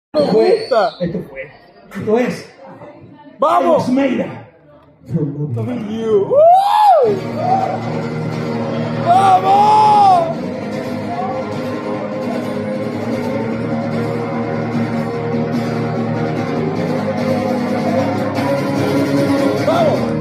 Esto es. ¡Vamos! Osmeira. Loving you. ¡Vamos! ¡Vamos!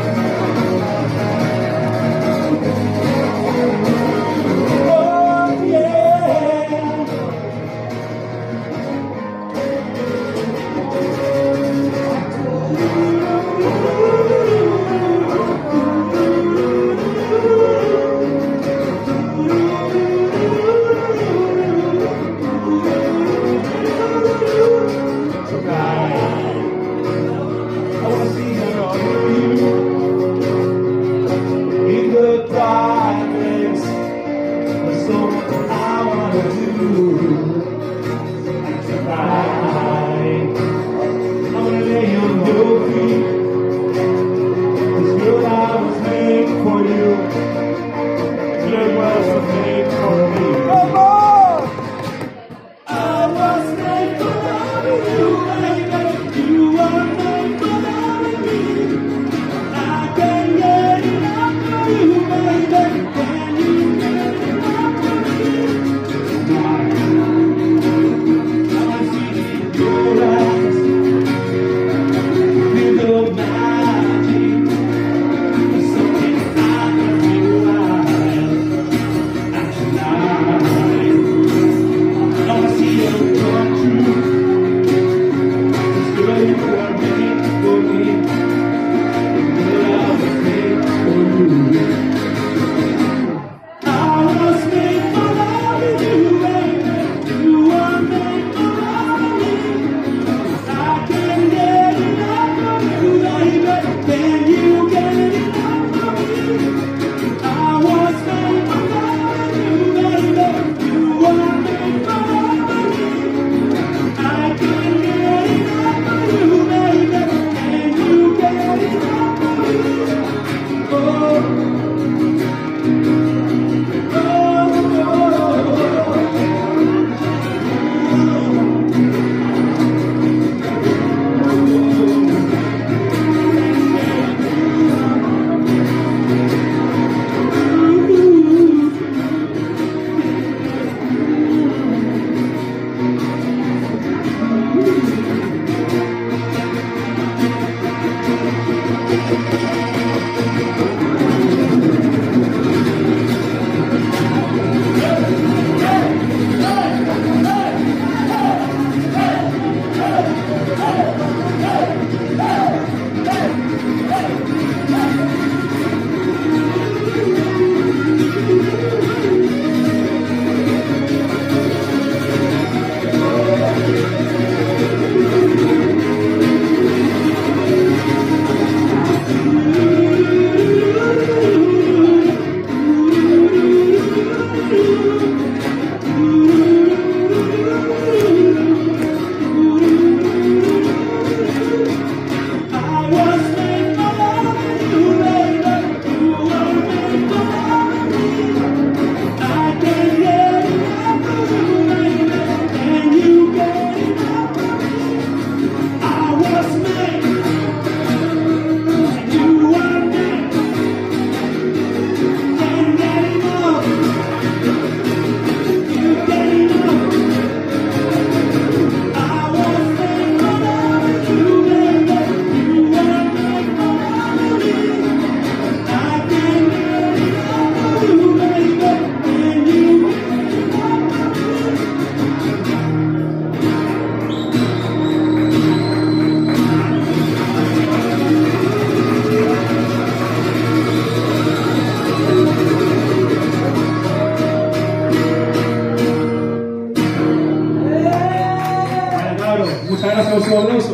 Muchas gracias por su aplauso.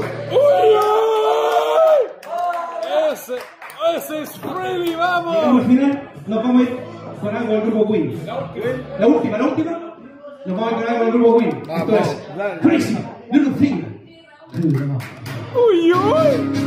Ese es Freddy, vamos. Llegamos al final, nos vamos a ir con algo del grupo Queen. La última. Nos vamos a ir con algo del grupo Queen. Esto es Crazy Little Thing. Uy, uy.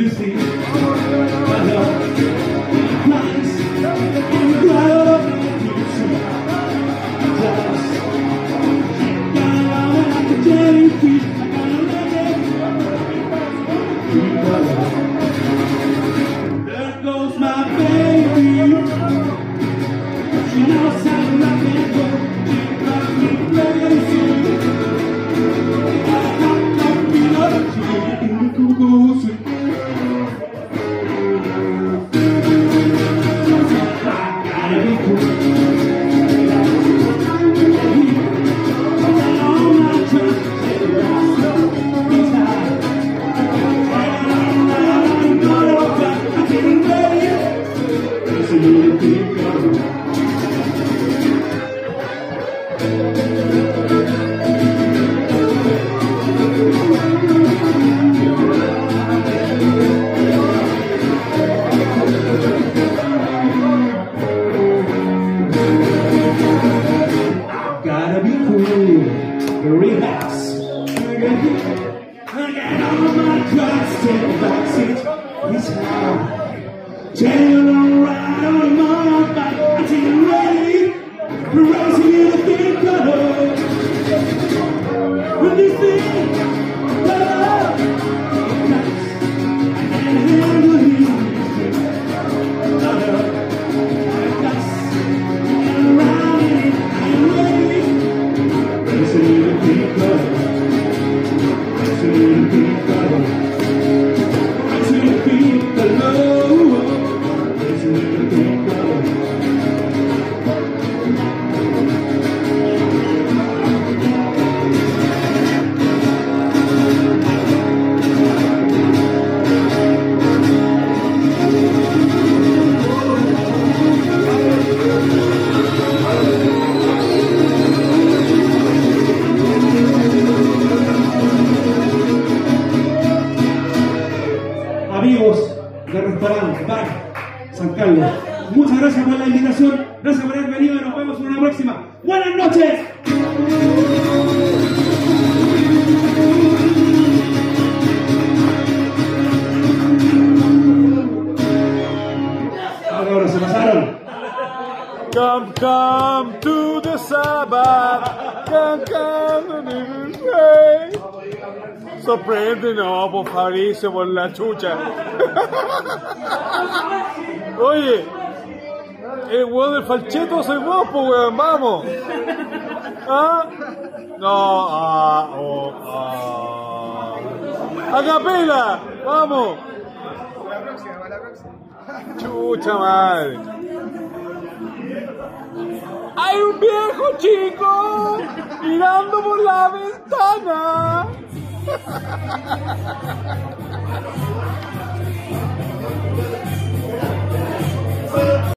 Lucy, my love, nice, and glad you see. Just, like a jellyfish, there goes my baby. She knows how to rock and roll. She got me crazy. I got me up. She in the cuckoo sweet. Gotta be cool, relax. I got all my cards, take a back seat. It's hard. Tail around on my back, I take it ready. Racing in a big color. With this thing, I can't handle it. Amigos del restaurante Bar San Carlos, muchas gracias por la invitación, gracias por haber venido y nos vemos en una próxima. ¡Buenas noches! Ahora se pasaron. Come, come to the Sabbath. Come, come to the rey. Sorprende, no, por Fabricio, por la chucha. Oye, el weón del falcheto soy vos, pues weón, vamos. ¿Ah? No, a capela, vamos. Chucha madre. Hay un viejo chico mirando por la ventana.